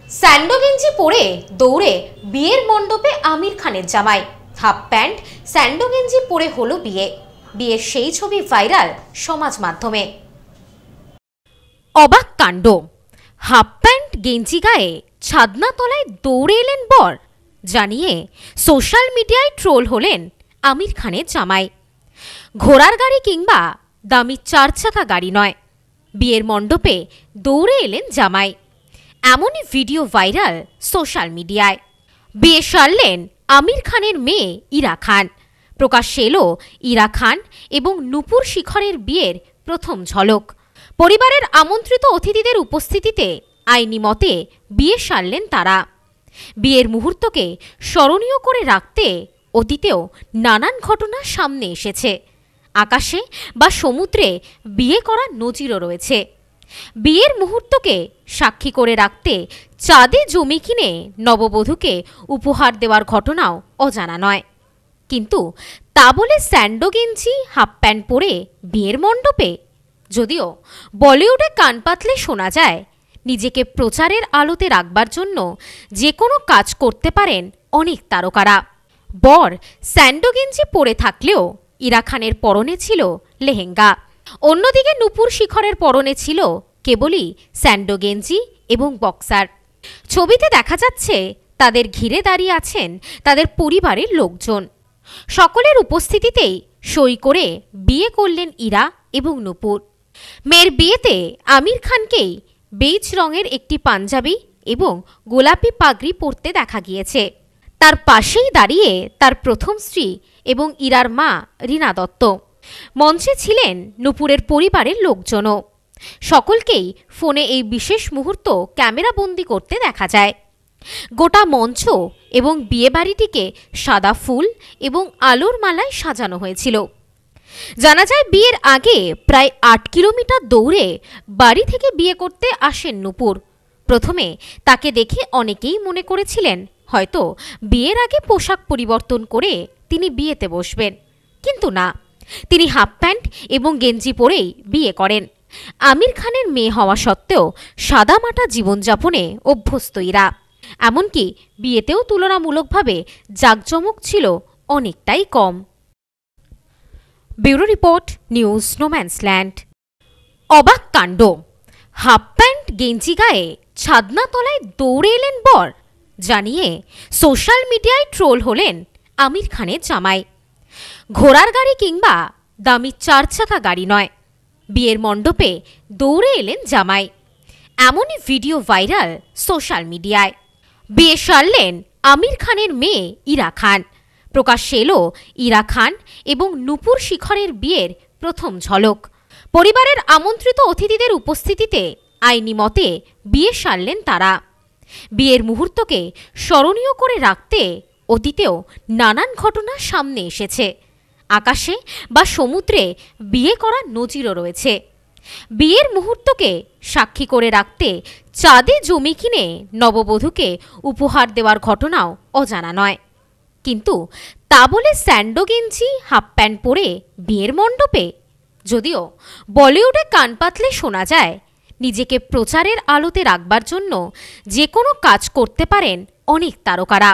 Sandow গেঞ্জি পরে দৌড়ে বিয়ের মণ্ডপে আমির খানের জামাই। হাফ প্যান্ট স্যান্ডো গেঞ্জি পরে হলো বিয়ে। বিয়ের সেই ছবি ভাইরাল সমাজ মাধ্যমে। অবাক কাণ্ড, হাফ প্যান্ট গেঞ্জি গায়ে ছাদনা তলায় দৌড়ে এলেন বর, জানিয়ে সোশ্যাল মিডিয়ায় ট্রোল হলেন আমির খানের জামাই। ঘোড়ার গাড়ি কিংবা দামি 4 চাকা গাড়ি নয়, বিয়ের মণ্ডপে দৌড়ে এলেন জামাই। এমনই ভিডিও ভাইরাল সোশ্যাল মিডিয়ায়। বিয়ে সারলেন আমির খানের মেয়ে ইরা খান। প্রকাশ্যে এলো ইরা খান এবং নূপুর শিখরের বিয়ের প্রথম ঝলক। পরিবারের আমন্ত্রিত অতিথিদের উপস্থিতিতে আইনি মতে বিয়ে সারলেন তারা। বিয়ের মুহূর্তকে স্মরণীয় করে রাখতে অতীতেও নানান ঘটনা সামনে এসেছে। আকাশে বা সমুদ্রে বিয়ে করার নজিরও রয়েছে। বিয়ের মুহূর্তকে সাক্ষী করে রাখতে চাঁদে জমি কিনে নববধূকে উপহার দেওয়ার ঘটনাও অজানা নয়। কিন্তু তা বলে স্যান্ডো গেঞ্জি হাফ প্যান্ট পরে বিয়ের মণ্ডপে? যদিও বলিউডে কান পাতলে শোনা যায়, নিজেকে প্রচারের আলোতে রাখবার জন্য যে কোনো কাজ করতে পারেন অনেক তারকারা। বর স্যান্ডো গেঞ্জি পরে থাকলেও ইরা খানের পরনে ছিল লেহেঙ্গা। অন্যদিকে নূপুর শিখরের পরনে ছিল কেবলই স্যান্ডো গেঞ্জি এবং বক্সার। ছবিতে দেখা যাচ্ছে তাদের ঘিরে দাঁড়িয়ে আছেন তাদের পরিবারের লোকজন। সকলের উপস্থিতিতেই সই করে বিয়ে করলেন ইরা এবং নূপুর। মেয়ের বিয়েতে আমির খানকেই বেজ রঙের একটি পাঞ্জাবি এবং গোলাপি পাগড়ি পরতে দেখা গিয়েছে। তার পাশেই দাঁড়িয়ে তার প্রথম স্ত্রী এবং ইরার মা রীনা দত্ত। মঞ্চে ছিলেন নূপুরের পরিবারের লোকজনও। সকলকেই ফোনে এই বিশেষ মুহূর্ত ক্যামেরাবন্দি করতে দেখা যায়। গোটা মঞ্চ এবং বিয়েবাড়িটিকে সাদা ফুল এবং আলোর মালায় সাজানো হয়েছিল। জানা যায় বিয়ের আগে প্রায় 8 কিলোমিটার দৌড়ে বাড়ি থেকে বিয়ে করতে আসেন নূপুর। প্রথমে তাকে দেখে অনেকেই মনে করেছিলেন হয়তো বিয়ের আগে পোশাক পরিবর্তন করে তিনি বিয়েতে বসবেন, কিন্তু না, তিনি হাফ প্যান্ট এবং গেঞ্জি পরেই বিয়ে করেন। আমির খানের মেয়ে হওয়া সত্ত্বেও সাদামাটা জীবনযাপনে অভ্যস্ত ইরা। এমনকি বিয়েতেও তুলনামূলকভাবে জাঁকজমক ছিল অনেকটাই কম। Bureau report, news no man's land. অবাক কাণ্ড, হাফ প্যান্ট গেঞ্জি গায়ে ছাদনা তলায় দৌড়ে এলেন বর, জানিয়ে সোশ্যাল মিডিয়ায় ট্রোল হলেন আমির খানের জামাই। ঘোড়ার গাড়ি কিংবা দামি 4 চাকা গাড়ি নয়, বিয়ের মণ্ডপে দৌড়ে এলেন জামাই। এমনই ভিডিও ভাইরাল সোশ্যাল মিডিয়ায়। বিয়ে সারলেন আমির খানের মেয়ে ইরা খান। প্রকাশ্যে এলো ইরা খান এবং নূপুর শিখরের বিয়ের প্রথম ঝলক। পরিবারের আমন্ত্রিত অতিথিদের উপস্থিতিতে আইনি মতে বিয়ে সারলেন তারা। বিয়ের মুহূর্তকে স্মরণীয় করে রাখতে অতীতেও নানান ঘটনা সামনে এসেছে। আকাশে বা সমুদ্রে বিয়ে করার নজিরও রয়েছে। বিয়ের মুহূর্তকে সাক্ষী করে রাখতে চাঁদে জমি কিনে নববধূকে উপহার দেওয়ার ঘটনাও অজানা নয়। কিন্তু তা বলে স্যান্ডো গেঞ্জি হাফ প্যান্ট পরে বিয়ের মণ্ডপে? যদিও বলিউডে কান পাতলে শোনা যায়, নিজেকে প্রচারের আলোতে রাখবার জন্য যে কোনো কাজ করতে পারেন অনেক তারকারা।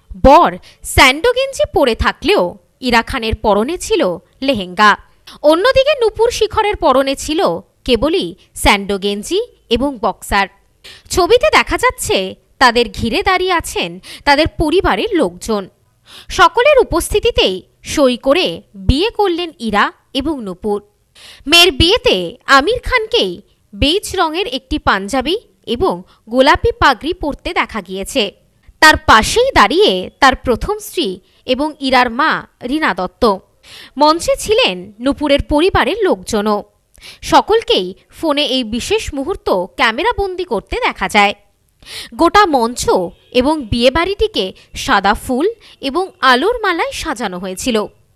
বর স্যান্ডো গেঞ্জি পরে থাকলেও ইরা খানের পরনে ছিল লেহেঙ্গা। অন্যদিকে নূপুর শিখরের পরনে ছিল কেবলই স্যান্ডো গেঞ্জি এবং বক্সার। ছবিতে দেখা যাচ্ছে তাদের ঘিরে দাঁড়িয়ে আছেন তাদের পরিবারের লোকজন। সকলের উপস্থিতিতেই সই করে বিয়ে করলেন ইরা এবং নূপুর। মেয়ের বিয়েতে আমির খানকেই বেজ রঙের একটি পাঞ্জাবি এবং গোলাপি পাগড়ি পরতে দেখা গিয়েছে। তার পাশেই দাঁড়িয়ে তার প্রথম স্ত্রী এবং ইরার মা রীনা দত্ত। মঞ্চে ছিলেন নূপুরের পরিবারের লোকজনও। সকলকেই ফোনে এই বিশেষ মুহূর্ত ক্যামেরাবন্দি করতে দেখা যায়। গোটা মঞ্চ এবং বিয়েবাড়িটিকে সাদা ফুল এবং আলোর মালায় সাজানো হয়েছিল।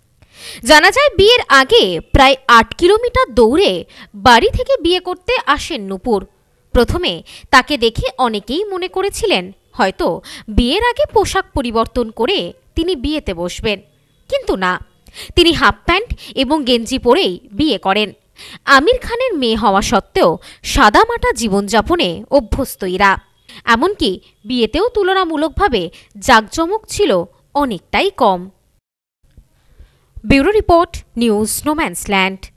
জানা যায় বিয়ের আগে প্রায় 8 কিলোমিটার দৌড়ে বাড়ি থেকে বিয়ে করতে আসেন নূপুর। প্রথমে তাকে দেখে অনেকেই মনে করেছিলেন হয়তো বিয়ের আগে পোশাক পরিবর্তন করে তিনি বিয়েতে বসবেন, কিন্তু না, তিনি হাফ প্যান্ট এবং গেঞ্জি পরেই বিয়ে করেন। আমির খানের মেয়ে হওয়া সত্ত্বেও সাদামাটা জীবনযাপনে অভ্যস্ত ইরা। এমনকি বিয়েতেও তুলনামূলকভাবে জাঁকজমক ছিল অনেকটাই কম। Bureau report, news no man's land.